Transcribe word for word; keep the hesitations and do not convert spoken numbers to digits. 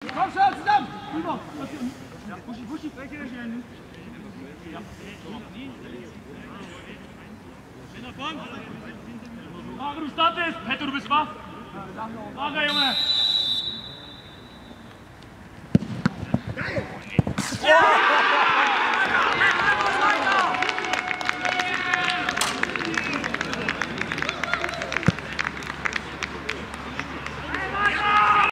Komm schon, zusammen! Rüber! Ja, Buschi, Buschi, welche denn? Ja. Mach, du startest! Petto, du bist wach! Danke, Junge!